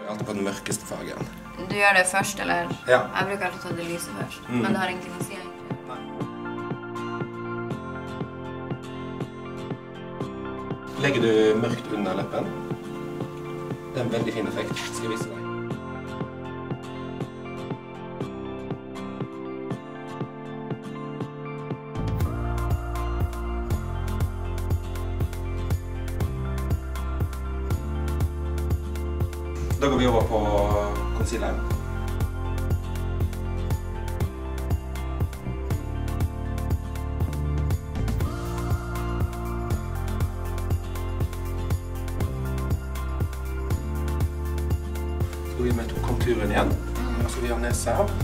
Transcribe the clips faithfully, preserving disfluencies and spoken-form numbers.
Alltid på den mørkeste fargen. Du gjør det først, eller? Ja. Jeg bruker alltid ta det lyse først, mm. men det har ingenting å si egentlig. Nei. Legger du mørkt under leppen. Det er en veldig fin effekt, skal jeg vise deg. Da går vi over på concealer. Så går vi med konturen igjen. Og så vi har nese her.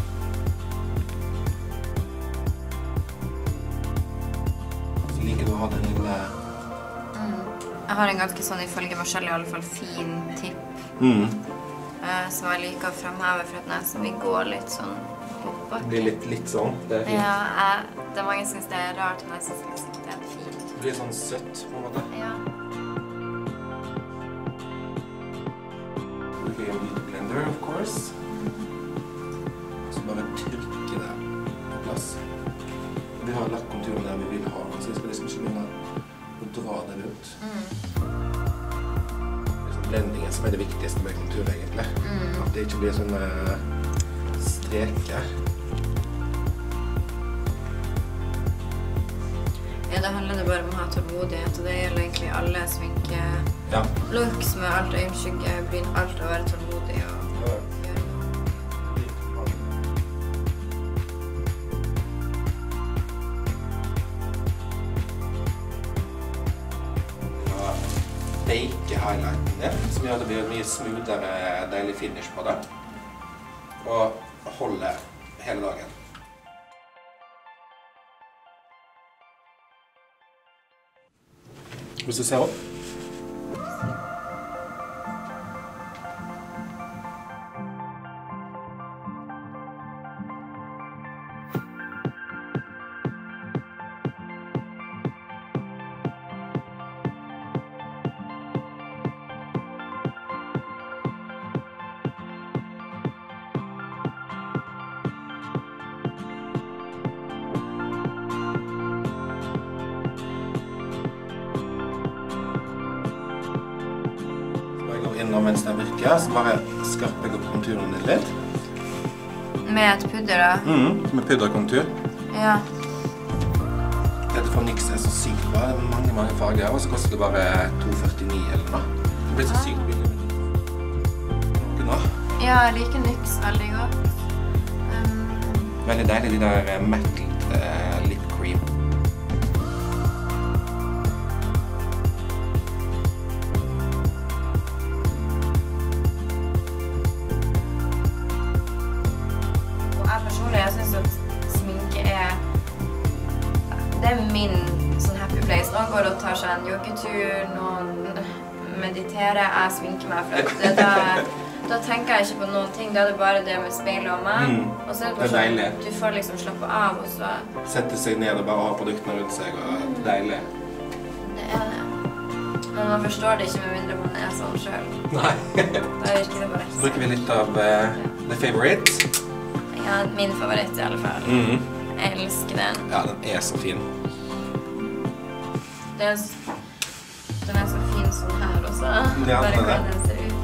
Så liker du å ha den lille... Mm. Jeg har en ganske sånn, ifølge meg selv i alle fall, fin tipp. Mm. Som jeg liker å fremheve for at nesen vil gå litt sånn oppbakke. Det blir litt, litt sånn, det er fint. Ja, jeg, det er mange som synes det er rart, men jeg synes liksom det er fint. Det blir sånn søtt på en måte. Ja. Bruker jeg en beauty blender, of course. Så bare trykker det på plass. Vi har lagt konturen der vi vil ha, så vi skal liksom ikke begynne å dra det ut. Mm. Blendingen som er det viktigste med kontur egentlig. Mm. At det ikke blir sånne streker. Ja, det handler bare om å ha tålmodighet, og det gjelder egentlig alle sminke ja. Looks med alt og øyenskygge, bryn, alt å være tålmodig og ja. Gjøre noe. Bake highlighten din, som gjør det blir mye smoothere, deilig finish på det. Og holde hele dagen. Hvis du ser opp. Innom mens den virker, så bare skarper jeg opp konturen litt. Med et pudder da? Mm, med pudderkontur. Ja. Dette fra N Y X er så sykt bra, det er mange, mange farger, og så koster det bare to førtini eller noe. Det blir så sykt billig med noe. Ja, jeg liker N Y X veldig godt. Um... Veldig deilig, de der matte uh, lip cream. Jeg synes at sminke er, det er min sånn happy place. Noen går og tar seg en joggetur, noen mediterer, jeg sminker meg. For det, da, da tenker jeg ikke på noen ting, da er det bare det med speilet og meg. Mm, og så er det bare sånn, deilig. Du får liksom slappe av og så... Sette seg ned og bare ha produktene rundt seg, og mm. deilig. Det er det. Men man forstår det ikke med mindre man er sånn selv. Nei. Da virker det bare ikke. Så bruker vi litt av uh, The Favorite. Ja, min favoritt i alle fall. Mm. Jeg elsker den. Ja, den er så fin. Det er, den er så fin sånn her også. Ja, bare hvordan den den ser ut.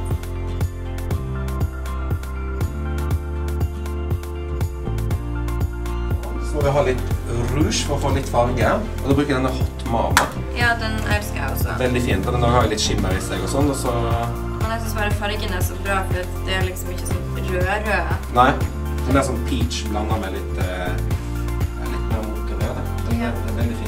Så må vi ha litt rouge for å få litt farge. Og da bruker jeg denne Hot Mama. Ja, den elsker jeg også. Veldig fint, og den har litt skimmer i seg og sånn. Og så... Men jeg synes bare fargen er så bra, for det er liksom ikke sånn rød-rød. Nei. Den er sånn peach blandet med litt, uh, litt mer motorrød. Den, ja. Den er veldig fin.